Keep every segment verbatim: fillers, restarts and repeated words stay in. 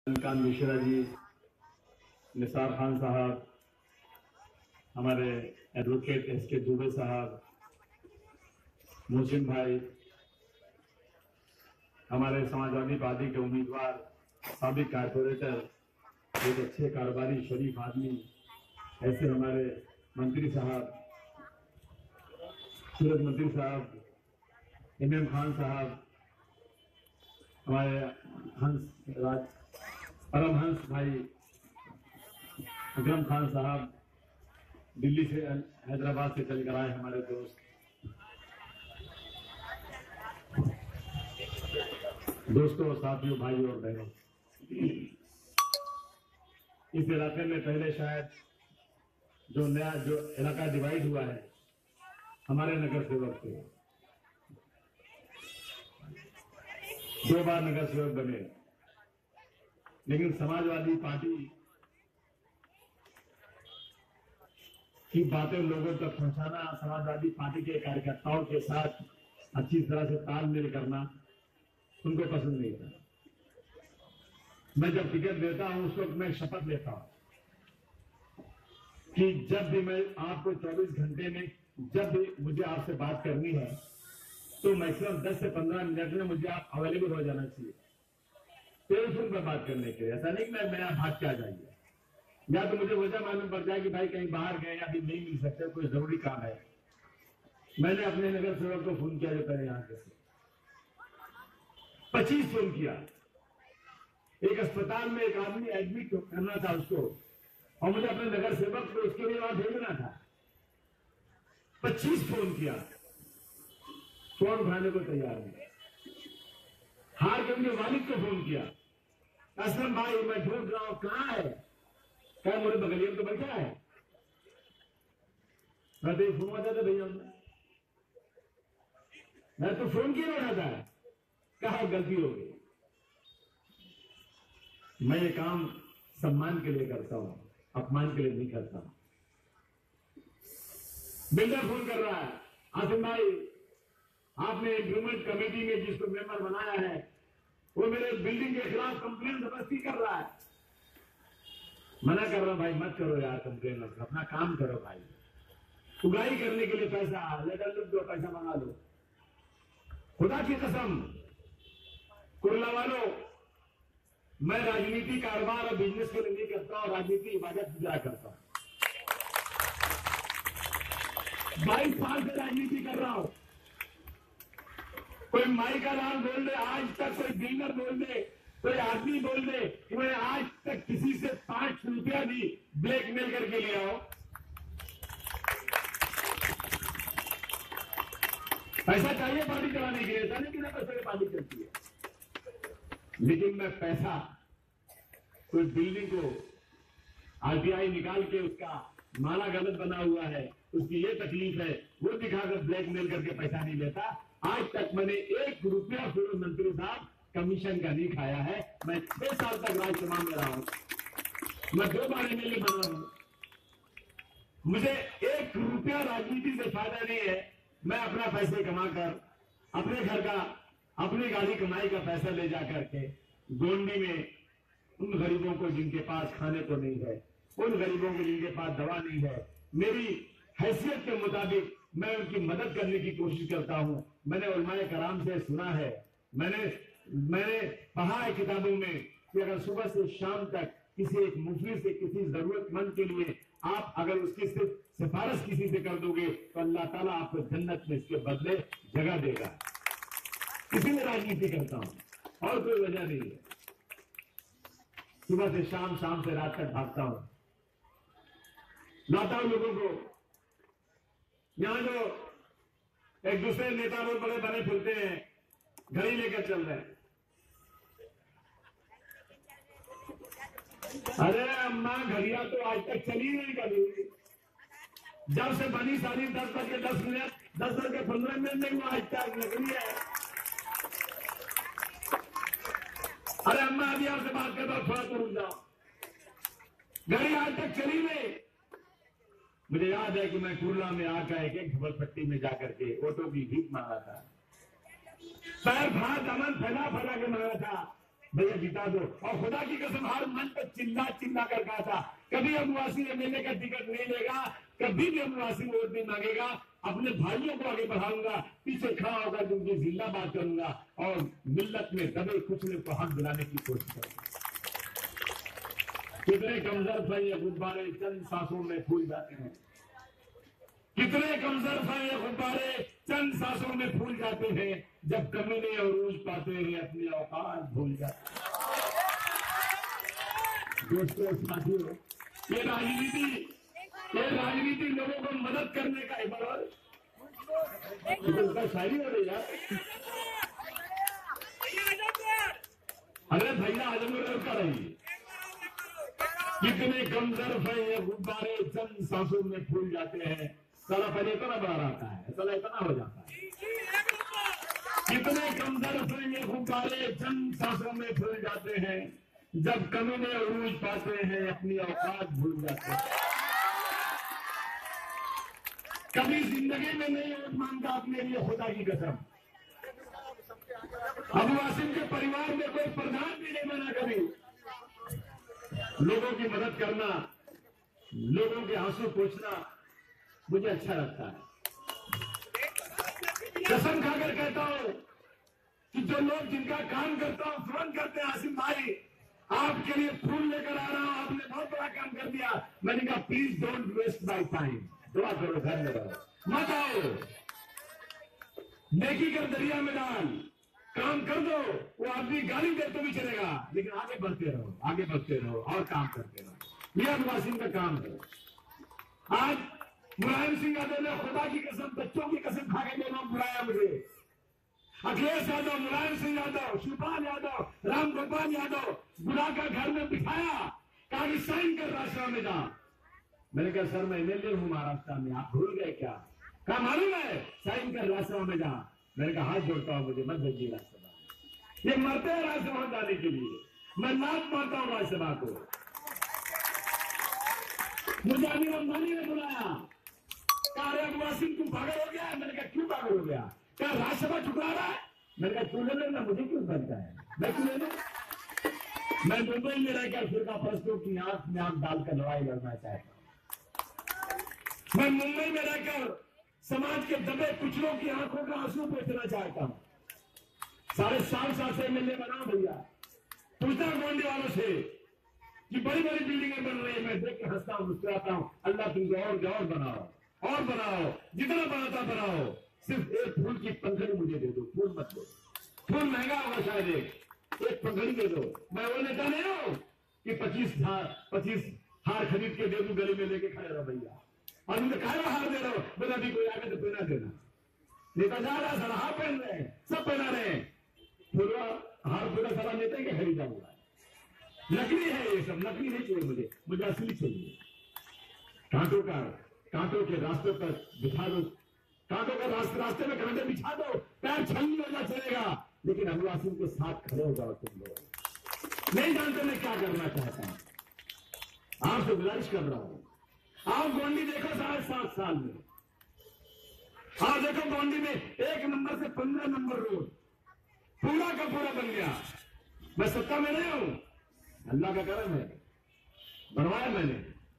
कान मिश्रा जी, निसार खान साहब, हमारे advocate S के दुबे साहब, मोहसिन भाई, हमारे समाजवादी पार्टी के उम्मीदवार, साबिक कारपोरेटर, एक अच्छे कारोबारी शरीफ आदमी, ऐसे हमारे मंत्री साहब, सूरज मंत्री साहब, इमरान खान साहब, हमारे हंस राज परमहंस भाई अकरम खान साहब, दिल्ली से हैदराबाद से चलकर आए हमारे दोस्त, दोस्तों, साथियों, भाइयों और बहनों, इस इलाके में पहले शायद जो नया जो इलाका डिवाइड हुआ है हमारे नगर सेवक थे, दो बार नगर सेवक बने, लेकिन समाजवादी पार्टी की बातें लोगों तक पहुंचाना, समाजवादी पार्टी के कार्यकर्ताओं के साथ अच्छी तरह से तालमेल करना उनको पसंद नहीं था। मैं जब टिकट देता हूं उस वक्त मैं शपथ लेता हूं कि जब भी मैं आपको चौबीस घंटे में जब भी मुझे आपसे बात करनी है तो मैक्सिमम दस से पंद्रह मिनट में मुझे आप अवेलेबल हो जाना चाहिए टेलीफोन पर बात करने के लिए। ऐसा नहीं कि मैं मैं भाग के आ जाइए, या तो मुझे वजह मालूम पड़ जाए कि भाई कहीं बाहर गए या अभी नहीं मिल सकते, कोई जरूरी काम है। मैंने अपने नगर सेवक को फोन किया जो पहले यहां के पच्चीस फोन किया, एक अस्पताल में एक आदमी एडमिट करना था उसको, और मुझे अपने नगर सेवक को उसके लिए वहां भेजना था। पच्चीस फोन किया, फोन उठाने को तैयार नहीं। हार के उनके वालिद को फोन किया, असलम भाई मैं ढूंढ रहा हूं, कहां है? क्या मेरे बगलिया में तो बैठा है। मैं तो फोन आता था भैया, मैं तो फोन क्यों उठाता है? कहा गलती हो गई। मैं ये काम सम्मान के लिए करता हूं, अपमान के लिए नहीं करता हूं। बिल्डर फोन कर रहा है, आसिम भाई आपने इम्प्रूवमेंट कमेटी में जिसको मेंबर बनाया है वो मेरे बिल्डिंग के खिलाफ कंप्लेन जबरदस्ती कर रहा है। मना कर रहा हूं भाई, मत करो यार कंप्लेन, अपना काम करो भाई। उगाई करने के लिए पैसा लेटर लिख दो, पैसा मंगा लो। खुदा की कसम कुर्ला वालों, मैं राजनीति कारोबार और बिजनेस के लिए नहीं करता हूं, राजनीति इबादत पूजा करता हूं। बाईस साल से राजनीति कर रहा हूं। कोई माई का नाम बोल दे, आज तक कोई बिल्डर बोल दे, कोई आदमी बोल दे कि मैं आज तक किसी से पांच रुपया भी ब्लैकमेल करके लिया हो। पैसा चाहिए पार्टी चलाने के लिए, ऐसा नहीं कि ना पैसे की पार्टी चलती है, लेकिन मैं पैसा कोई बिल्डिंग को आरटीआई निकाल के उसका माला गलत बना हुआ है, उसकी ये तकलीफ है, वो दिखाकर ब्लैकमेल करके पैसा नहीं लेता। आज तक मैंने एक रुपया पूर्व मंत्री साहब कमीशन का नहीं खाया है। मैं छह साल तक राज्यसभा में रहा हूं, मैं दो बार एमएलए बना हूं, मुझे एक रुपया राजनीति से फायदा नहीं है। मैं अपना पैसे कमाकर अपने घर का, अपनी गाड़ी कमाई का पैसा ले जा करके गोंडी में उन गरीबों को जिनके पास खाने को नहीं है, उन गरीबों को जिनके पास दवा नहीं है, मेरी हैसियत के मुताबिक मैं उनकी मदद करने की कोशिश करता हूं। मैंने उलमाए कराम से सुना है, मैंने मैंने पढ़ा है किताबों में कि अगर सुबह से शाम तक किसी एक मुफलिस से, किसी जरूरतमंद के लिए आप अगर उसकी सिर्फ सिफारिश किसी से कर दोगे तो अल्लाह ताला आपको जन्नत में इसके बदले जगह देगा। इसीलिए राजनीति करता हूं और कोई वजह नहीं है। सुबह से शाम, शाम से रात तक भागता हूं, लाता हूं लोगों को। यहां जो एक दूसरे नेता लोग बड़े बने फिरते हैं, घड़ी लेकर चल रहे हैं। अरे अम्मा, घड़िया तो आज तक चली नहीं कभी, जब से बनी सारी दस बज के दस मिनट दस बज के पंद्रह मिनट नहीं हुआ आज तक लगी है। अरे अम्मा अभी आपसे बात करता हूं, थोड़ा तो रुक जाओ, घड़ी आज तक चली नहीं। मुझे याद है कि मैं कुर्ला में आकर एक एक झोपड़पट्टी में जाकर के ऑटो की भीख मांगा था, पैर फाड़ दमन फैला फैला के मांगा था। भैया जिता दो। और खुदा की कसम हर मन पर चिल्ला चिल्ला कर कहा था कभी अबुआसिम एमएलए का टिकट नहीं लेगा, कभी भी अबुआसिम वोट नहीं मांगेगा, अपने भाइयों को आगे बढ़ाऊंगा, पीछे खड़ा होकर उनकी जिंदाबाद करूंगा और मिल्लत में दबे कुचले को हक दिलाने की कोशिश करूंगा। कितने कमजोर है ये गुब्बारे, चंद सांसों में फूल जाते हैं। कितने कमजोर है ये गुब्बारे, चंद सांसों में फूल जाते हैं। जब कमीने अरूज पाते हैं अपनी औकात भूल जाते हैं। दोस्तों साथियों, ये राजनीति ये राजनीति लोगों को मदद करने का एक बार शायरी हो रही है। अरे भैया आजमगढ़ का रही, कितने कमजोर है ये गुब्बारे, चंद सांसों में फूल जाते हैं। साला पहले इतना बड़ा रहता है, साला इतना हो जाता है। कितने कमजोर है ये गुब्बारे, चंद सांसों में फूल जाते हैं। जब कमीने अरूज पाते हैं अपनी औकात भूल जाते हैं। कभी जिंदगी में नहीं वोट मांगता अपने लिए, खुदा की कसम। अबुआसिम के परिवार में कोई प्रधान भी नहीं बना कभी। लोगों की मदद करना, लोगों के आंसू पोंछना मुझे अच्छा लगता है। कसम खाकर कहता हूं कि जो लोग जिनका काम करता हूं तुरंत करते हैं, आसिम भाई आपके लिए फूल लेकर आ रहा हूं, आपने बहुत बड़ा काम कर दिया। मैंने कहा please don't waste my time, दुआ करो, घर में रहो, मत आओ, नेकी कर दरिया में डाल, काम कर दो। वो आदमी गाली दे तो भी चलेगा, लेकिन आगे बढ़ते रहो, आगे बढ़ते रहो और काम करते रहो। ये अबुआसिम का काम है। आज मुलायम सिंह यादव ने खुदा की कसम, बच्चों की कसम खा के दोनों बुलाया मुझे। अखिलेश यादव, मुलायम सिंह यादव, शिवपाल यादव, राम गोपाल यादव बुलाकर घर में बिठाया, कहा कि साइन कर रास्ता में जा। मैंने कहा सर मैं एमएलए हूं महाराष्ट्र में, आप भूल गए क्या? कहा मालूम है, साइन कर राज्यसभा में जा। मैंने कहा हाथ जोड़ता हूं, मुझे मत भेजिए राज्यसभा। ये मरते हैं राज्यसभा जाने के लिए, मैं लात मारता हूं राज्यसभा को। मुझे अनिल अंबानी ने बुलाया, कहा अरे अबुआसिम तुम पागल हो गया है। मैंने कहा क्यों पागल हो गया? क्या राज्यसभा ठुकरा रहा है? मैंने कहा तू ले लेना, मुझे क्यों बनता है, मैं क्यों ले लूं? मैं मुंबई में रहकर फिरका परस्तों की आंख में आंख डालकर लड़ाई लड़ना चाहता हूं। मैं मुंबई में रहकर समाज के दबे कुचलों की आंखों का आंसू पोंछना चाहता हूं। साढ़े सात साल से एमएलए बना भैया, पूछता गोंडी वालों से कि बड़ी बड़ी बिल्डिंगें बन रही है, मैं देख के हंसता हूं, मुस्कुराता हूं। अल्लाह तुमको और और बनाओ और बनाओ, जितना बनाता बनाओ, सिर्फ एक फूल की पंखड़ी मुझे दे दो, फूल मत दो। फूल महंगा होगा शायद, एक एक पंखड़ी दे दो। मैं वो नेता नहीं हूं कि पच्चीस हार पच्चीस हार खरीद के दे दूं, गले में लेके खड़े रहो भैया। और उनके खाए हार दे रहो, बोला अभी कोई आगे तो पहना देना। नेता जा रहा, सारा हार पहन रहे हैं, सब पहना रहे हैं, पूरा हार पूरा सारा नेता के खरीदा हुआ है। नकली है ये सब, नकली नहीं चाहिए मुझे, मुझे असली चाहिए। कांटों का कांटों के रास्ते पर बिठा दो, कांटों का रास्ते रास्ते में कांटे बिछा दो, पैर छलनी होना चलेगा, लेकिन अबुआसिम के साथ खड़े हो जाओ तुम लोग। नहीं जानते मैं क्या करना चाहता हूं, आपसे गुजारिश कर रहा हूं। आप गोंडी देखो साढ़े सात साल में, आप देखो गोंडी में एक नंबर से पंद्रह नंबर रोड पूरा का पूरा बन गया। मैं सत्ता में नहीं हूं, अल्लाह का करम है, बनवाया मैंने,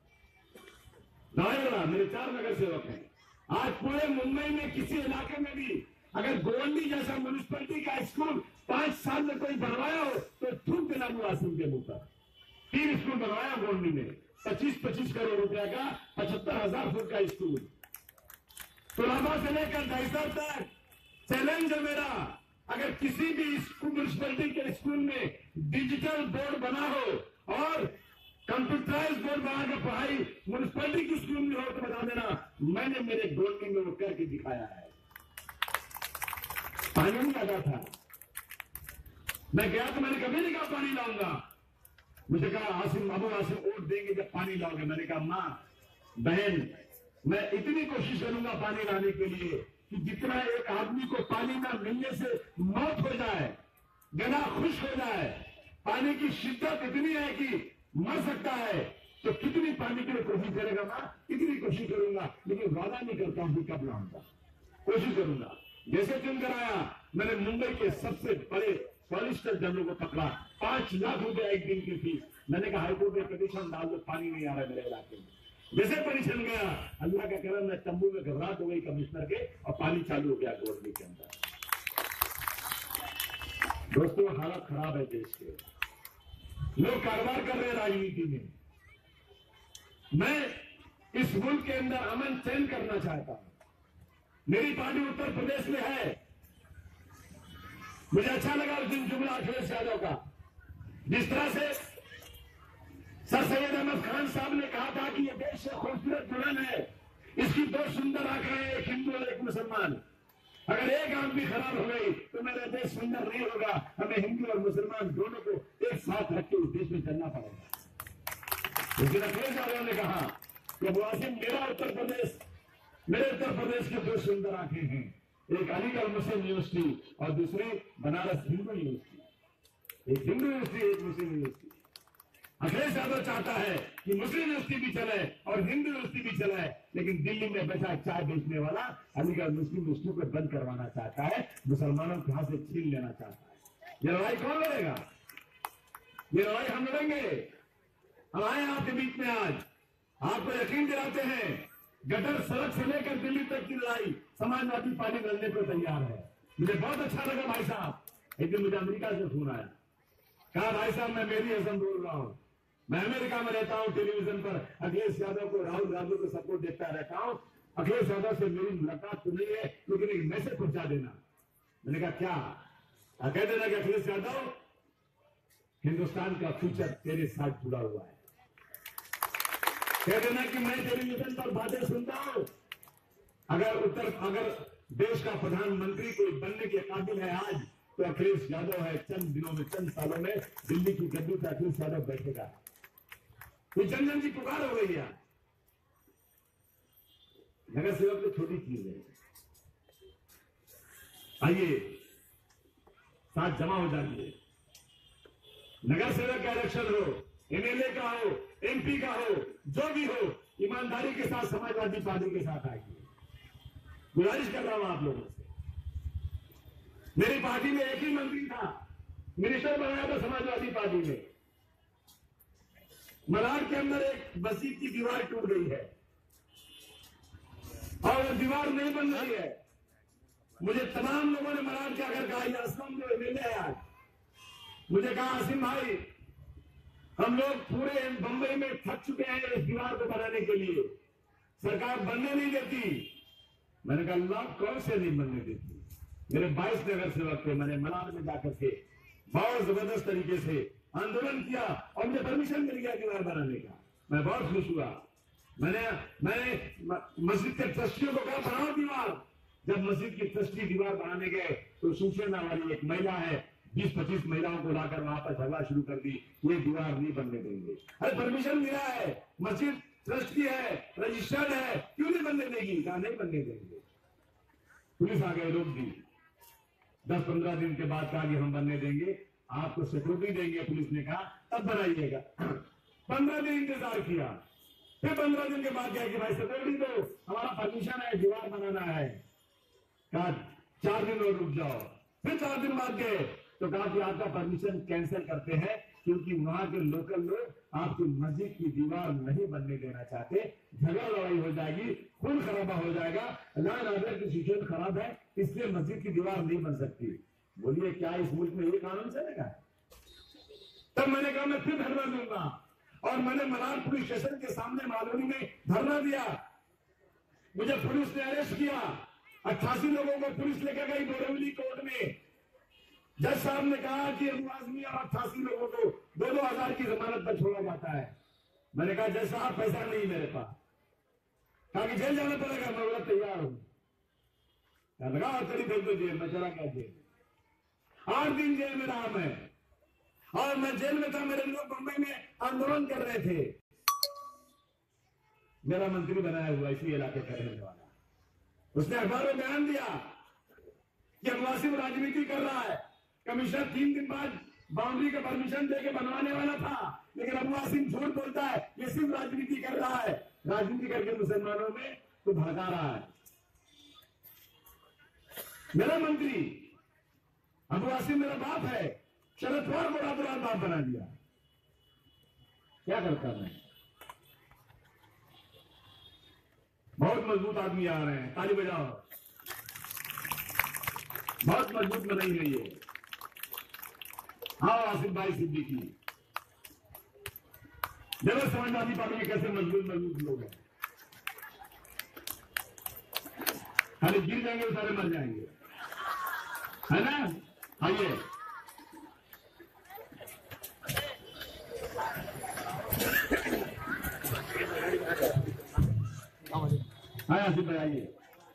नवाई मेरे चार नगर सेवक हैं। आज पूरे मुंबई में किसी इलाके में भी अगर गोंडी जैसा म्यूनिसिपैलिटी का स्कूल पांच साल में कोई बनवाया हो तो थूक देना अबुआसिम के मुंह पर। तीन स्कूल बनवाया गोंडी में, पच्चीस पच्चीस करोड़ रुपया का, पचहत्तर हजार फुट का स्कूल। तुलाबा से लेकर दहिसर तक चैलेंज है मेरा, अगर किसी भी म्यूनिसिपैलिटी के स्कूल में डिजिटल बोर्ड बना हो और कंप्यूटराइज बोर्ड बनाकर पढ़ाई म्यूनिसिपैलिटी की स्कूल में हो तो बता देना, मैंने मेरे गोंडी में वो करके दिखाया है। पानी नहीं आता था, मैं गया तो मैंने कभी नहीं कहा पानी लाऊंगा। मुझे कहा आसिम अबुआसिम वोट देंगे जब पानी लाओगे। मैंने कहा मां बहन मैं इतनी कोशिश करूंगा पानी लाने के लिए कि जितना एक आदमी को पानी ना मिलने से मौत हो जाए, गला खुश हो जाए, पानी की शिद्दत इतनी है कि मर सकता है, तो कितनी पानी के लिए कोशिश करेगा मां, कितनी कोशिश करूंगा, लेकिन वादा नहीं करता हूं कि कब लाऊंगा, कोशिश करूंगा। जैसे चुन कर आया, मैंने मुंबई के सबसे बड़े सॉलिसिटर जनरल को पकड़ा, पांच लाख रुपए एक दिन की फीस। मैंने कहा हाईकोर्ट में पिटीशन डाल दो, पानी नहीं आ रहा मेरे इलाके में। जैसे पिटीशन गया, अल्लाह का करम है, तंबू में घबराहट हो गई कमिश्नर के और पानी चालू हो गया गोरडी के अंदर। दोस्तों हालत खराब है देश के, लोग कारोबार कर रहे हैं राजनीति में। मैं इस मुल्क के अंदर अमन चैन करना चाहता हूं। मेरी पार्टी उत्तर प्रदेश में है। मुझे अच्छा लगा उस दिन जुमला अखिलेश यादव का, जिस तरह से सर सैयद अहमद खान साहब ने कहा था कि यह देश खूबसूरत दुल्हन है, इसकी दो सुंदर आंखें हैं, एक हिंदू और एक मुसलमान। अगर एक आंख भी खराब हो गई तो मेरा देश सुंदर नहीं होगा। हमें हिंदू और मुसलमान दोनों को एक साथ रख के उस देश में चलना पड़ेगा। लेकिन अखिलेश यादव ने कहा कि वासिम मेरा उत्तर प्रदेश, मेरे उत्तर प्रदेश की दो सुंदर आंखें हैं, एक अलीगढ़ मुस्लिम यूनिवर्सिटी और दूसरी बनारस हिंदू यूनिवर्सिटी। एक हिंदू यूनिवर्सिटी, एक मुस्लिम यूनिवर्सिटी। अखिलेश यादव चाहता है कि मुस्लिम यूनिवर्सिटी भी चले और हिंदू यूनिवर्सिटी भी चले, लेकिन दिल्ली में बैठा चाय बेचने वाला अलीगढ़ मुस्लिम यूनिवर्सिटी को बंद करवाना चाहता है, मुसलमानों के हाथ से छीन लेना चाहता है। ये लड़ाई कौन लड़ेगा? ये लड़ाई हम लड़ेंगे। हम आए आपके बीच में आज, आपको यकीन दिलाते हैं, गटर सड़क से लेकर दिल्ली तक की लड़ाई समाजवादी पार्टी लड़ने को तैयार है। मुझे बहुत अच्छा लगा भाई साहब। एक दिन मुझे अमेरिका से फोन आया, कहा भाई साहब मैं मेरी हसन बोल रहा हूं, मैं अमेरिका में रहता हूं, टेलीविजन पर अखिलेश यादव को, राहुल गांधी को सपोर्ट देता रहता हूं। अखिलेश यादव से मेरी मुलाकात तो नहीं है, लेकिन एक मैसेज पहुंचा देना। मैंने कहा क्या? कह देना कि अखिलेश यादव, हिंदुस्तान का फ्यूचर तेरे साथ जुड़ा हुआ है। कह देना कि मैं टेलीविजन पर बातें सुनता हूं। अगर उत्तर अगर देश का प्रधानमंत्री कोई बनने के काबिल है आज, तो अखिलेश यादव है। चंद दिनों में, चंद सालों में दिल्ली की गद्दी पर अखिलेश यादव बैठेगा। ये जन जन की पुकार हो गई है। नगर सेवक तो छोटी चीज है, आइए साथ जमा हो जाइए। नगर सेवक का इलेक्शन हो, एमएलए का हो, एमपी का हो, जो भी हो, ईमानदारी के साथ समाजवादी पार्टी के साथ आइए। गुजारिश कर रहा हूं आप लोगों से। मेरी पार्टी में एक ही मंत्री था, मिनिस्टर बनाया था समाजवादी पार्टी ने। मलाड के अंदर एक मस्जिद की दीवार टूट गई है और वो दीवार नहीं बन रही है। मुझे तमाम लोगों ने मलाड के आकर कहा, असलम जो एमएलए है आज, मुझे कहा आसिम भाई, हम लोग पूरे बंबई में थक चुके हैं इस दीवार को बनाने के लिए, सरकार बनने नहीं देती। मैंने कहा अल्लाह कौन से नहीं बनने देती? मेरे बाईस नगर सेवक थे, मैंने मलाड में जाकर के बहुत जबरदस्त तरीके से आंदोलन किया और मुझे परमिशन मिल गया दीवार बनाने का। मैं बहुत खुश हुआ। मैंने मैंने मस्जिद के ट्रस्टियों को कहा बनाओ दीवार। जब मस्जिद की ट्रस्टी दीवार बनाने गए तो सूचना वाली एक महिला है, बीस पच्चीस महिलाओं को लाकर वहां पर झगड़ा शुरू कर दी, ये दीवार नहीं बनने देंगे। अरे परमिशन मिला है, मस्जिद ट्रस्ट की है, रजिस्टर्ड है, क्यों नहीं बनने देगी? कहा नहीं बनने देंगे। पुलिस आ गए, रोक दी। दस पंद्रह दिन के बाद कहा कि हम बनने देंगे, आपको सिक्योरिटी देंगे। पुलिस ने कहा तब बनाइएगा। पंद्रह दिन इंतजार किया, फिर पंद्रह दिन के बाद कहा कि भाई सिक्योरिटी दो, हमारा परमिशन है, दीवार बनाना है। कहा चार दिन और रुक जाओ। फिर चार दिन बाद गए तो कहा कि आपका परमिशन कैंसिल करते हैं, क्योंकि वहां के लोकल लोग आपकी मस्जिद की दीवार नहीं बनने देना चाहते। झगड़ा लड़ाई हो जाएगी, खून खराबा हो जाएगा, लॉ एंड ऑर्डर की सिचुएशन खराब है, इसलिए मस्जिद की दीवार नहीं बन सकती। बोलिए क्या इस मुल्क में ये कानून चलेगा? तब मैंने कहा मैं फिर धरना दूंगा और मैंने मलाड पुलिस स्टेशन के सामने मालूनी में धरना दिया। मुझे पुलिस ने अरेस्ट किया, अट्ठासी लोगों को पुलिस लेकर गई बोरीवली कोर्ट में। जज साहब ने कहा कि अबू आजमी और अट्ठासी लोगों को दो दो हजार की जमानत पर छोड़ा जाता है। मैंने कहा जज साहब पैसा नहीं मेरे पास, कहा कि जेल जाना पड़ेगा। मैं बोला तैयार हूं, लगा और चली भेज दो जेल। मैं चला गया जेल, आठ दिन जेल में रहा मैं, और मैं जेल में था, मेरे लोग बंबई में आंदोलन कर रहे थे। मेरा मंत्री बनाया हुआ इसी इलाके का रहने वाला, उसने अखबार में बयान दिया कि अनवासिम राजनीति कर रहा है। कमिश्नर तीन दिन बाद बाउंड्री का परमिशन देके बनवाने वाला था, लेकिन अबू आसिम झूठ बोलता है, ये सिर्फ राजनीति कर रहा है। राजनीति करके मुसलमानों में तो भड़का रहा है। मेरा मंत्री अबू आसिम मेरा बाप है, शरद पवार को रात रात बाप बना दिया। क्या करता मैं? बहुत मजबूत आदमी आ रहे हैं, ताली बजाओ। बहुत मजबूत बनाई है ये। हाँ आसिफ भाई सिद्दीकी, देखो समाजवादी पार्टी में कैसे मजबूत मजबूत लोग हैं। खाली गिर जाएंगे तो सारे मर जाएंगे, है ना? आइए हाँ आसिफ भाई आइए,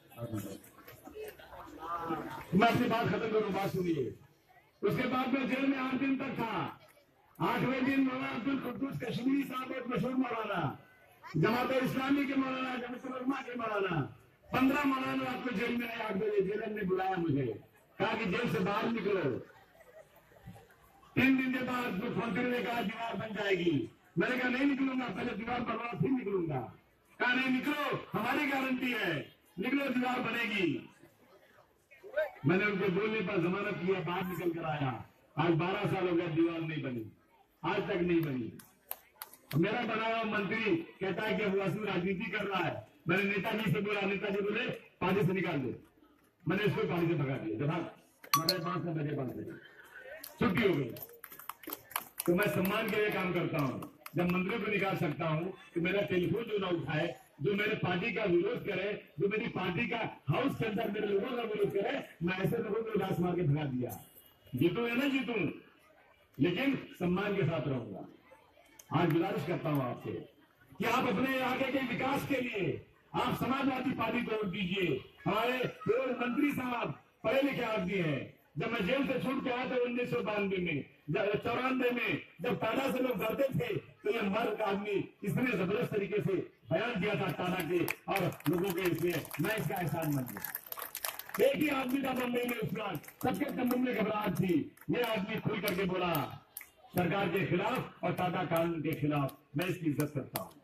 मैं अपनी बात खत्म करूं, बात सुनिए। उसके बाद में जेल में आठ दिन तक था। आठवें दिन मौलाना अब्दुल कुद्दूस कश्मीरी साहब, एक मशहूर मौलाना, जमात इस्लामी के मौलाना, जमात उलमा के मौलाना, पंद्रह मौलाना रात को जेल में आए। आठ बजे जेलर ने बुलाया मुझे, कहा कि जेल से बाहर निकलो। तीन दिन के बाद मुख्यमंत्री ने कहा दीवार बन जाएगी। मैंने कहा नहीं निकलूंगा, पहले दीवार बनवाओ फिर निकलूंगा। कहा नहीं निकलो, हमारी गारंटी है, निकलो दीवार बनेगी। मैंने उनके बोलने पर जमानत किया, बाहर निकल कर आया। आज बारह साल हो गया, दीवार नहीं बनी, आज तक नहीं बनी। मेरा बना हुआ मंत्री कहता है कि अबू आसिम राजनीति कर रहा है। मैंने नेताजी से बोला, नेताजी बोले पार्टी से निकाल दो। मैंने इसको पार्टी से भगा दिया। जब मैंने पांच सौ बजे पांच बजे छुट्टी हो गई। तो मैं सम्मान के लिए काम करता हूँ। जब मंत्रियों को निकाल सकता हूँ तो मेरा टेलीफोन जो ना उठाए, जो मेरे पार्टी का विरोध करे, जो मेरी पार्टी का हाउस के अंदर मेरे लोगों का विरोध करे, मैं ऐसे लोगों को उदास मार के भगा दिया। जीतूं या ना जीतूं, लेकिन सम्मान के साथ रहूंगा। आज गुजारिश करता हूं आपसे कि आप अपने आगे के विकास के लिए आप समाजवादी पार्टी को वोट दीजिए। हमारे पूर्व मंत्री साहब पढ़े लिखे आदमी हैं। जब मैं जेल से छूट के आया था उन्नीस सौ बानवे में, चौरानवे में, जब टाटा से लोग डरते थे तो ये मर्द आदमी इसने जबरदस्त तरीके से बयान दिया था टाटा के और लोगों के, इसलिए मैं इसका एहसान मान लिया। एक ही आदमी था बम्बई में उस वक्त, सबके कमरों में घबराहट थी। ये आदमी खुल करके बोला सरकार के खिलाफ और टाटा कानून के खिलाफ। मैं इसकी इज्जत करता हूं।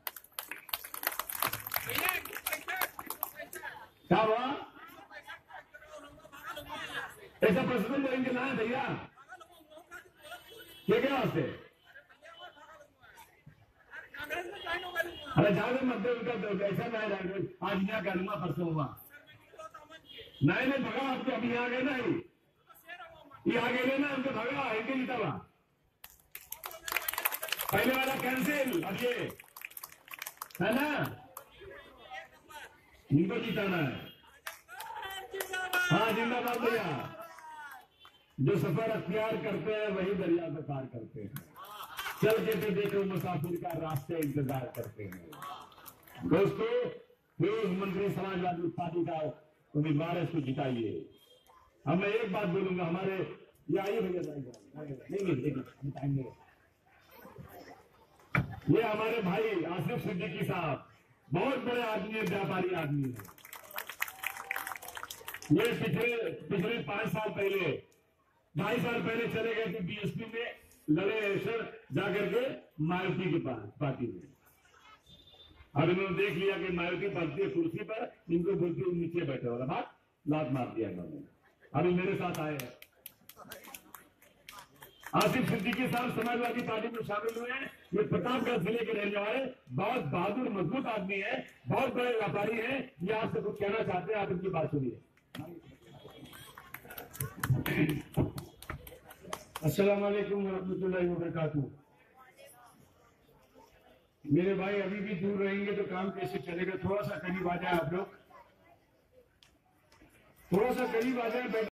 क्या हुआ? ऐसा प्रश्न देंगे ना भैया, ये क्या वास्ते? अरे जाने मत दे उनका, ऐसा मैं आज यहाँ करूंगा, परसों हुआ नहीं नहीं भगा आपको। अभी यहाँ गए ना, ये आ गए ना, उनको भगा इनके जीता हुआ। पहले वाला कैंसिल, अब ये है ना, इनको जिताना है। हाँ जिंदाबाद भैया। जो सफर अख्तियार करते हैं वही दरिया में पार करते हैं। चल के तो देखो मुसाफिर का रास्ते इंतजार करते हैं। दोस्तों, फिरोज मंत्री समाजवादी पार्टी का उम्मीदवार है, इसको जिताइए। अब मैं एक बात बोलूंगा, हमारे ये आइए भैया, नहीं नहीं जिताएंगे। ये हमारे भाई आसिफ सिद्दीकी साहब बहुत बड़े आदमी है, व्यापारी आदमी है। ये पिछले पिछले पांच साल पहले, ढाई साल पहले चले गए थे बीएसपी में, लड़े सर जाकर के मायावती के पास पार्टी में। अब इन्होंने देख लिया कि मायावती पार्टी है कुर्सी पर, इनको बोलते नीचे बैठे वाला बात लात मार दिया इन्होंने। अभी मेरे साथ आए हैं आसिफ सिद्दीकी साहब, समाजवादी पार्टी में शामिल हुए हैं। ये प्रतापगढ़ जिले के रहने वाले बहुत बहादुर मजबूत आदमी है, बहुत बड़े व्यापारी हैं। ये आपसे कुछ कहना चाहते हैं, आप इनकी बात सुनिए। अस्सलाम वालेकुम रहमतुल्लाहि व बरकातुहू। मेरे भाई अभी भी दूर रहेंगे तो काम कैसे चलेगा? थोड़ा सा करीब आ जाए आप लोग, थोड़ा सा करीब आ जाए।